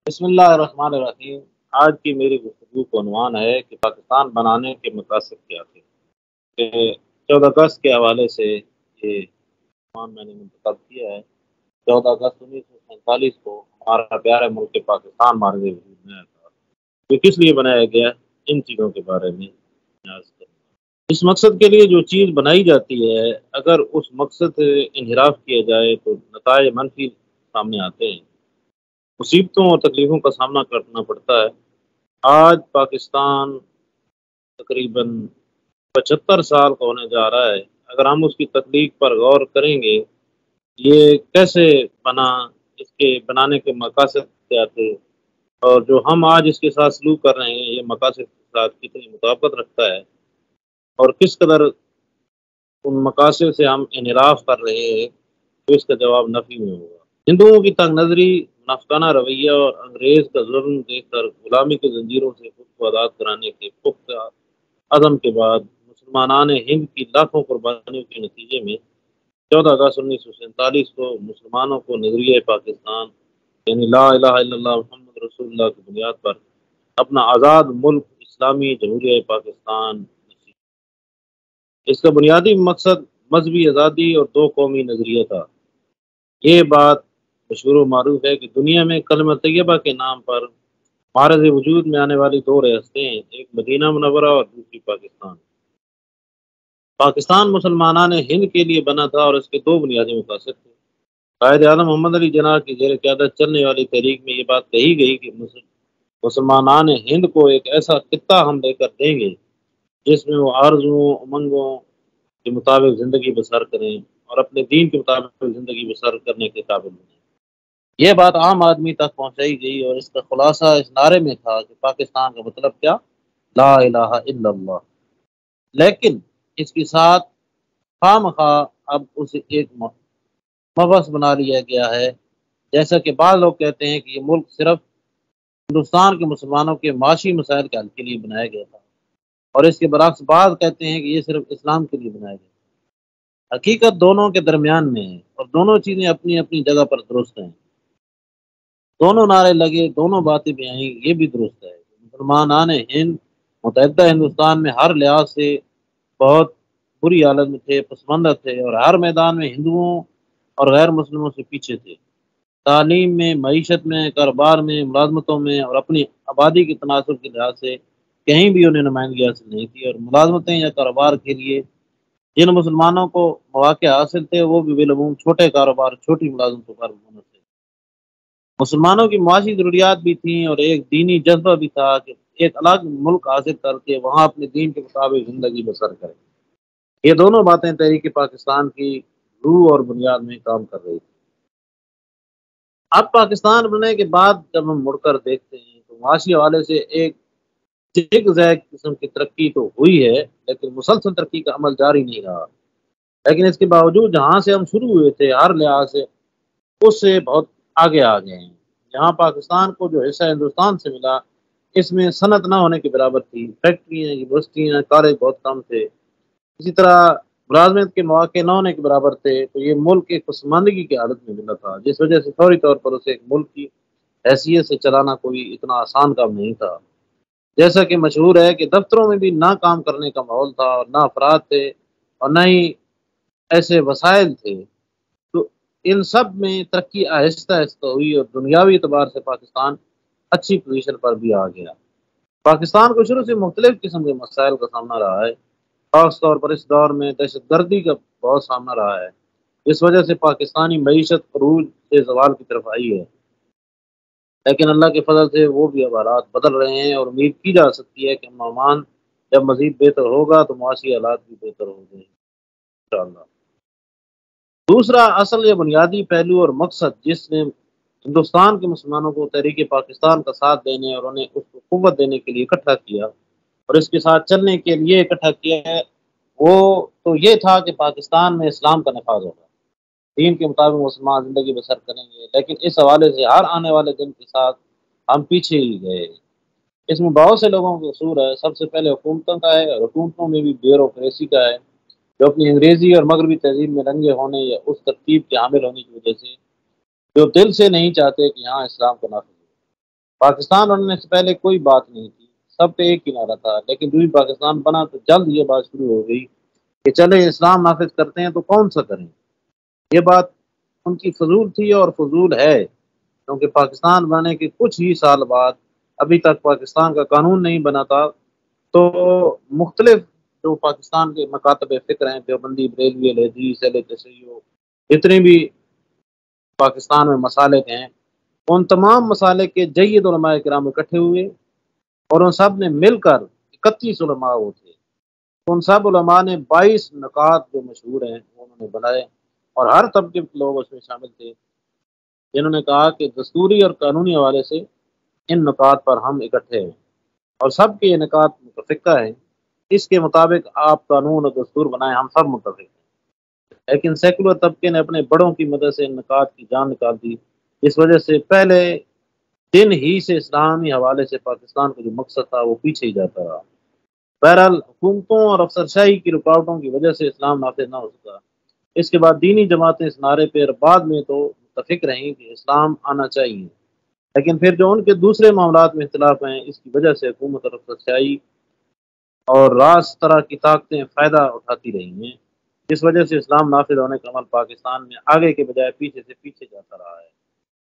بسم اللہ الرحمن الرحیم۔ آج کی میری گفتگو کا عنوان ہے کہ پاکستان بنانے کے مقاصد کیا تھے۔ کہ 14 اگست کے حوالے سے یہ عنوان میں نے منتخب کیا ہے۔ 14 اگست 1947 کو ہمارا پیارا ملک پاکستان مارگ وجود میں آیا تھا۔ یہ کس لیے بنایا گیا، ان چیزوں کے بارے میں عرض کروں گا۔ اس مقصد کے لیے جو چیز بنائی جاتی ہے، اگر اس مقصد سے انحراف کیا جائے تو نتائج منفی سامنے آتے ہیں، مصیبتوں اور تکلیفوں کا سامنا کرنا پڑتا ہے۔ آج پاکستان تقریباً 75 سال کا ہونے جا رہا ہے۔ اگر ہم اس کی تخلیق پر غور کریں گے، یہ کیسے بنا، اس کے بنانے کے مقاصد کیا تھے، اور جو ہم آج اس کے ساتھ سلوک کر رہے ہیں یہ مقاصد کے ساتھ کتنی مطابقت رکھتا ہے، اور کس قدر ان مقاصد سے ہم انحراف کر رہے ہیں، تو اس کا جواب نفی میں ہوگا۔ ہندوؤں کی تنگ نظری، منافقانہ رویہ اور انگریز کا ظلم دیکھ کر غلامی کی زنجیروں سے خود کو آزاد کرانے کے پختہ عزم کے بعد مسلمانان ہند کی لاکھوں قربانیوں کے نتیجے میں 14 اگست 1947 کو مسلمانوں کو نظریہ پاکستان، یعنی لا الہ الا اللہ محمد رسول اللہ کی بنیاد پر اپنا آزاد ملک اسلامی جمہوریہ پاکستان نصیب۔ اس کا بنیادی مقصد مذہبی آزادی اور دو قومی نظریہ تھا۔ یہ بات مشہور و معروف ہے کہ دنیا میں کلمہ طیبہ کے نام پر معرض وجود میں آنے والی دو ریاستیں ہیں، ایک مدینہ منورہ اور دوسری پاکستان۔ پاکستان مسلمانان ہند کے لیے بنا تھا اور اس کے دو بنیادی مقاصد تھے۔ قائد اعظم محمد علی جناح کی زیر قیادت چلنے والی تحریک میں یہ بات کہی گئی کہ مسلمانان ہند کو ایک ایسا خطہ ہم لے کر دیں گے جس میں وہ آرزوؤں امنگوں کے مطابق زندگی بسر کریں اور اپنے دین کے مطابق زندگی بسر کرنے کے قابل بنیں۔ یہ بات عام آدمی تک پہنچائی گئی اور اس کا خلاصہ اس نعرے میں تھا کہ پاکستان کا مطلب کیا، لا الہ الا اللہ۔ لیکن اس کے ساتھ خواہ مخواہ اب اسے ایک مبحث بنا لیا گیا ہے، جیسا کہ بعض لوگ کہتے ہیں کہ یہ ملک صرف ہندوستان کے مسلمانوں کے معاشی مسائل کے حل کے لیے بنایا گیا تھا، اور اس کے برعکس بعض کہتے ہیں کہ یہ صرف اسلام کے لیے بنایا گیا تھا۔ حقیقت دونوں کے درمیان میں ہے، اور دونوں چیزیں اپنی اپنی جگہ پر درست ہیں۔ دونوں نعرے لگے، دونوں باتیں بھی آئیں، یہ بھی درست ہے۔ مسلمانان ہند متحدہ ہندوستان میں ہر لحاظ سے بہت بری حالت میں تھے، پسماندہ تھے، اور ہر میدان میں ہندوؤں اور غیر مسلموں سے پیچھے تھے۔ تعلیم میں، معیشت میں، کاروبار میں، ملازمتوں میں، اور اپنی آبادی کے تناسب کے لحاظ سے کہیں بھی انہیں نمائندگی حاصل نہیں تھی، اور ملازمتیں یا کاروبار کے لیے جن مسلمانوں کو مواقع حاصل تھے وہ بھی بالعموم چھوٹے کاروبار، چھوٹی ملازمتوں پر منحصر تھے۔ مسلمانوں کی معاشی ضروریات بھی تھیں اور ایک دینی جذبہ بھی تھا کہ ایک الگ ملک حاصل کر کے وہاں اپنے دین کے مطابق زندگی بسر کریں۔ یہ دونوں باتیں تحریک پاکستان کی روح اور بنیاد میں کام کر رہی تھی۔ اب پاکستان بننے کے بعد جب ہم مڑ کر دیکھتے ہیں تو معاشی حوالے سے ایک زگ زیگ قسم کی ترقی تو ہوئی ہے، لیکن مسلسل ترقی کا عمل جاری نہیں رہا۔ لیکن اس کے باوجود جہاں سے ہم شروع ہوئے تھے ہر لحاظ سے اس سے بہت آگے آ گئے ہیں۔ جہاں پاکستان کو جو حصہ ہندوستان سے ملا، اس میں صنعت نہ ہونے کے برابر تھی، فیکٹریاں، یونیورسٹیاں، کالج بہت کم تھے، اسی طرح ملازمت کے مواقع نہ ہونے کے برابر تھے، تو یہ ملک ایک پسماندگی کی حالت میں ملا تھا، جس وجہ سے فوری طور پر اسے ایک ملک کی حیثیت سے چلانا کوئی اتنا آسان کام نہیں تھا۔ جیسا کہ مشہور ہے کہ دفتروں میں بھی نہ کام کرنے کا ماحول تھا، اور نہ افراد تھے، اور نہ ہی ایسے وسائل تھے۔ تو ان سب میں ترقی آہستہ آہستہ ہوئی اور دنیاوی اعتبار سے پاکستان اچھی پوزیشن پر بھی آ گیا۔ پاکستان کو شروع سے مختلف قسم کے مسائل کا سامنا رہا ہے، خاص طور پر اس دور میں دہشت گردی کا بہت سامنا رہا ہے، اس وجہ سے پاکستانی معیشت عروج سے زوال کی طرف آئی ہے۔ لیکن اللہ کے فضل سے وہ بھی اب حالات بدل رہے ہیں، اور امید کی جا سکتی ہے کہ امن جب مزید بہتر ہوگا تو معاشی حالات بھی بہتر ہو جائیں گے انشاءاللہ۔ دوسرا اصل یا بنیادی پہلو اور مقصد جس نے ہندوستان کے مسلمانوں کو تحریک پاکستان کا ساتھ دینے اور انہیں اس کو قوت دینے کے لیے اکٹھا کیا اور اس کے ساتھ چلنے کے لیے اکٹھا کیا ہے، وہ تو یہ تھا کہ پاکستان میں اسلام کا نفاذ ہوگا، دین کے مطابق مسلمان زندگی بسر کریں گے۔ لیکن اس حوالے سے ہر آنے والے دن کے ساتھ ہم پیچھے ہی گئے۔ اس میں بہت سے لوگوں کا قصور ہے، سب سے پہلے حکومتوں کا ہے، اور حکومتوں میں بھی بیوروکریسی کا ہے، جو اپنی انگریزی اور مغربی تہذیب میں رنگے ہونے یا اس ترتیب کے حامل ہونے کی وجہ سے جو دل سے نہیں چاہتے کہ یہاں اسلام کو نافذ ہو۔ پاکستان بننے سے پہلے کوئی بات نہیں تھی، سب پہ ایک ہی نعرہ تھا، لیکن جو ہی پاکستان بنا تو جلد یہ بات شروع ہو گئی کہ چلے اسلام نافذ کرتے ہیں تو کون سا کریں۔ یہ بات ان کی فضول تھی اور فضول ہے، کیونکہ پاکستان بننے کے کچھ ہی سال بعد ابھی تک پاکستان کا قانون نہیں بنا تھا، تو مختلف جو پاکستان کے مکاتب فکر ہیں، دیوبندی، بریلوی، الحدیث، اہل تشیع، جتنے بھی پاکستان میں مسالک ہیں، ان تمام مسالک کے جید علماء کرام اکٹھے ہوئے اور ان سب نے مل کر 31 علماء وہ تھے، ان سب علماء نے 22 نکات جو مشہور ہیں وہ انہوں نے بنائے، اور ہر طبقے کے لوگ اس میں شامل تھے، جنہوں نے کہا کہ دستوری اور قانونی حوالے سے ان نکات پر ہم اکٹھے ہیں، اور سب کے یہ نکات متفقہ ہیں، اس کے مطابق آپ قانون اور دستور بنائیں، ہم سب متفق ہیں۔ لیکن سیکولر طبقے نے اپنے بڑوں کی مدد سے ان نکات کی جان نکال دی، اس وجہ سے پہلے دن ہی سے اسلامی حوالے سے پاکستان کا جو مقصد تھا وہ پیچھے ہی جاتا رہا۔ بہرحال حکومتوں اور افسرشاہی کی رکاوٹوں کی وجہ سے اسلام نافذ نہ ہو سکا۔ اس کے بعد دینی جماعتیں اس نعرے پہ بعد میں تو متفق رہیں کہ اسلام آنا چاہیے، لیکن پھر جو ان کے دوسرے معاملات میں اختلاف ہیں، اس کی وجہ سے حکومت اور افسرشاہی اور راس طرح کی طاقتیں فائدہ اٹھاتی رہی ہیں، جس وجہ سے اسلام نافذ ہونے کا عمل پاکستان میں آگے کے بجائے پیچھے سے پیچھے جاتا رہا ہے۔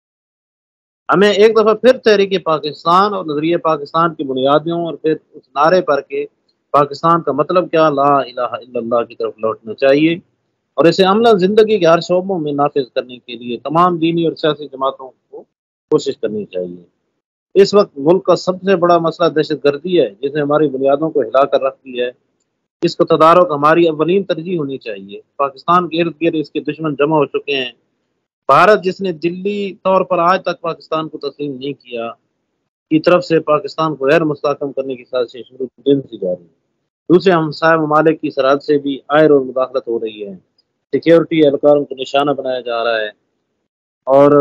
ہمیں ایک دفعہ پھر تحریک پاکستان اور نظریہ پاکستان کی بنیادوں اور پھر اس نعرے پر کہ پاکستان کا مطلب کیا، لا الہ الا اللہ کی طرف لوٹنا چاہیے، اور اسے عملا زندگی کے ہر شعبوں میں نافذ کرنے کے لیے تمام دینی اور سیاسی جماعتوں کو کوشش کرنی چاہیے۔ اس وقت ملک کا سب سے بڑا مسئلہ دہشت گردی ہے، جس نے ہماری بنیادوں کو ہلا کر رکھ دی ہے۔ اس کو تدارک ہماری اولین ترجیح ہونی چاہیے۔ پاکستان کے ارد گرد اس کے دشمن جمع ہو چکے ہیں۔ بھارت، جس نے دلی طور پر آج تک پاکستان کو تسلیم نہیں کیا، کی طرف سے پاکستان کو غیر مستحکم کرنے کی سازشیں شروع دن سے جاری ہیں۔ دوسرے ہمسائے ممالک کی سرحد سے بھی آئے روز مداخلت ہو رہی ہے، سیکیورٹی اہلکاروں کو نشانہ بنایا جا رہا ہے، اور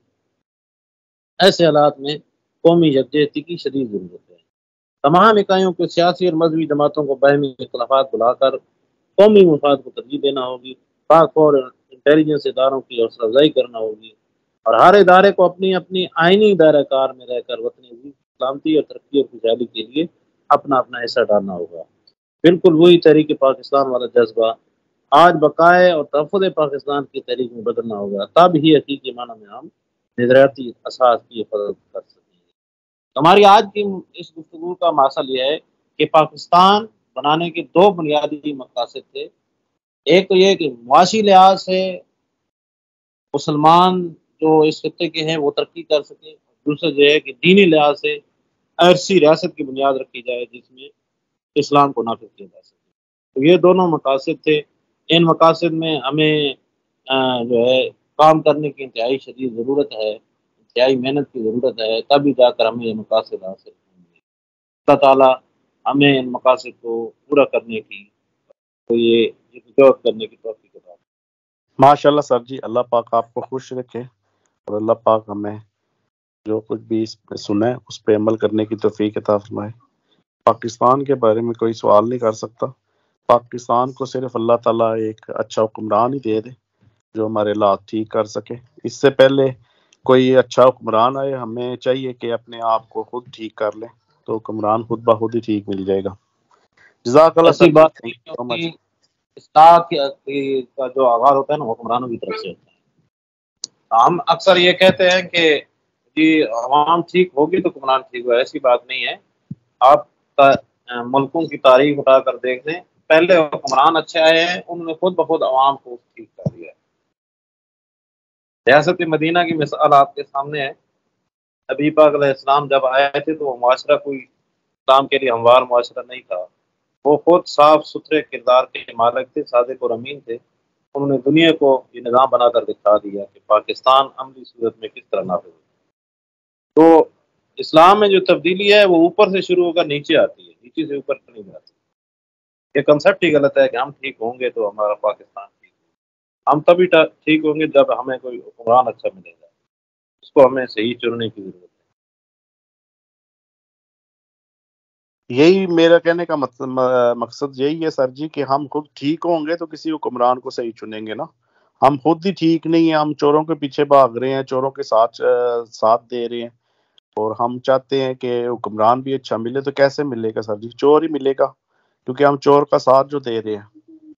ایسے حالات میں قومی یکجہتی کی شدید ضرورت ہے۔ تمام اکائیوں کو، سیاسی اور مذہبی جماعتوں کو باہمی اختلافات بلا کر قومی مفاد کو ترجیح دینا ہوگی، پاک اور انٹیلیجنس اداروں کی حوصلہ افزائی کرنا ہوگی، اور ہر ادارے کو اپنی اپنی آئینی دائرہ کار میں رہ کر وطن عزیز کی سلامتی اور ترقی اور خوشحالی کے لیے اپنا اپنا حصہ ڈالنا ہوگا۔ بالکل وہی تحریک پاکستان والا جذبہ آج بقائے اور تحفظ پاکستان کی تحریک میں بدلنا ہوگا، تب ہی حقیقی معنی میں ہم نظریاتی اساس کی حفاظت کر سکیں گے۔ ہماری آج کی اس گفتگو کا مقصد یہ ہے کہ پاکستان بنانے کے دو بنیادی مقاصد تھے۔ ایک تو یہ کہ معاشی لحاظ سے مسلمان جو اس خطے کے ہیں وہ ترقی کر سکیں، دوسرا یہ ہے کہ دینی لحاظ سے ایسی ریاست کی بنیاد رکھی جائے جس میں اسلام کو نافذ کیا جا سکے۔ تو یہ دونوں مقاصد تھے۔ ان مقاصد میں ہمیں جو ہے کام کرنے کی انتہائی شدید ضرورت ہے، انتہائی محنت کی ضرورت ہے، تبھی جا کر ہمیں یہ مقاصد حاصل ہوں گے۔ اللہ تعالیٰ ہمیں ان مقاصد کو پورا کرنے کی، تو یہ جدوجہد کرنے کی توفیق عطا فرمائے۔ ماشاء اللہ سر جی، اللہ پاک آپ کو خوش رکھے، اور اللہ پاک ہمیں جو کچھ بھی اس پہ سنا ہے اس پہ عمل کرنے کی توفیق عطا فرمائے۔ پاکستان کے بارے میں کوئی سوال نہیں کر سکتا، پاکستان کو صرف اللہ تعالیٰ ایک اچھا حکمران ہی دے دے جو ہمارے حالات ٹھیک کر سکے۔ اس سے پہلے کوئی اچھا حکمران آئے، ہمیں چاہیے کہ اپنے آپ کو خود ٹھیک کر لیں، تو حکمران خود بخود ہی ٹھیک مل جائے گا۔ جزاک اللہ ایسی سر جی، بات تھینک نہیں، یو سو مچ۔ کیونکہ اصلاح کا جو آغاز ہوتا ہے نا حکمرانوں کی طرف سے ہوتا ہے۔ ہم اکثر یہ کہتے ہیں کہ جی عوام ٹھیک ہوگی تو حکمران ٹھیک ہوگا، ایسی بات نہیں ہے۔ آپ ملکوں کی تاریخ اٹھا کر دیکھ لیں، پہلے حکمران اچھے آئے ہیں، انہوں نے خود بخود عوام کو ٹھیک کر دیا ہے۔ ریاست مدینہ کی مثال آپ کے سامنے ہے۔ نبی پاک علیہ السلام جب آئے تھے تو وہ معاشرہ کوئی اسلام کے لیے ہموار معاشرہ نہیں تھا، وہ خود صاف ستھرے کردار کے مالک تھے، صادق اور امین تھے۔ انہوں نے دنیا کو یہ نظام بنا کر دکھا دیا کہ پاکستان عملی صورت میں کس طرح نافذ ہے۔ تو اسلام میں جو تبدیلی ہے وہ اوپر سے شروع ہو کر نیچے آتی ہے، نیچے سے اوپر نہیں جاتی۔ یہ کنسیپٹ ہی غلط ہے کہ ہم ٹھیک ہوں گے تو ہمارا پاکستان ٹھیک ہوگا۔ ہم تبھی ٹھیک ہوں گے جب ہمیں کوئی حکمران اچھا ملے گا، اس کو ہمیں صحیح چننے کی ضرورت ہے۔ یہی میرا کہنے کا مقصد یہی ہے سر جی، کہ ہم خود ٹھیک ہوں گے تو کسی حکمران کو صحیح چنیں گے نا۔ ہم خود ہی ٹھیک نہیں ہیں، ہم چوروں کے پیچھے بھاگ رہے ہیں، چوروں کے ساتھ دے رہے ہیں، اور ہم چاہتے ہیں کہ حکمران بھی اچھا ملے، تو کیسے ملے گا سر جی؟ چور ہی ملے گا، کیونکہ ہم چور کا ساتھ جو دے رہے ہیں۔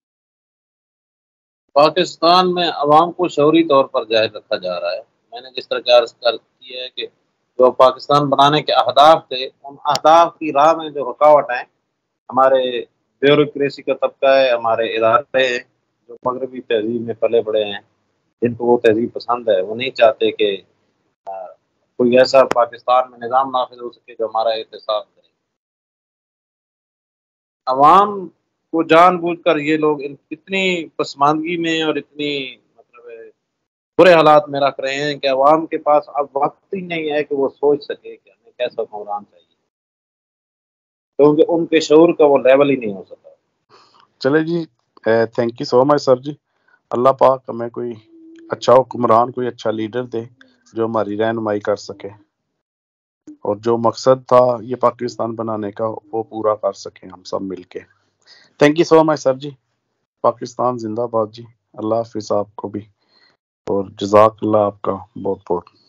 پاکستان میں عوام کو شعوری طور پر جاہل رکھا جا رہا ہے۔ میں نے جس طرح کی عرض کی ہے کہ جو پاکستان بنانے کے اہداف تھے، ان اہداف کی راہ میں جو رکاوٹ ہیں، ہمارے بیوروکریسی کا طبقہ ہے، ہمارے ادارے ہیں جو مغربی تہذیب میں پلے بڑے ہیں، جن کو وہ تہذیب پسند ہے، وہ نہیں چاہتے کہ کوئی ایسا پاکستان میں نظام نافذ ہو سکے جو ہمارا احتساب کرے۔ عوام کو جان بوجھ کر یہ لوگ اتنی پسماندگی میں اور اتنی مطلب برے حالات میں رکھ رہے ہیں کہ عوام کے پاس اب وقت ہی نہیں ہے کہ وہ سوچ سکے کہ ہمیں کیسا حکمران چاہیے، کیونکہ ان کے شعور کا وہ لیول ہی نہیں ہو سکا۔ چلے جی، thank you so much sir جی۔ اللہ پاک ہمیں کوئی اچھا حکمران، کوئی اچھا لیڈر دے جو ہماری رہنمائی کر سکے، اور جو مقصد تھا یہ پاکستان بنانے کا وہ پورا کر سکیں ہم سب مل کے۔ Thank you so much sir ji. Pakistan زندہ باد جی۔ اللہ حافظ آپ کو بھی، اور جزاک اللہ آپ کا بہت بہت۔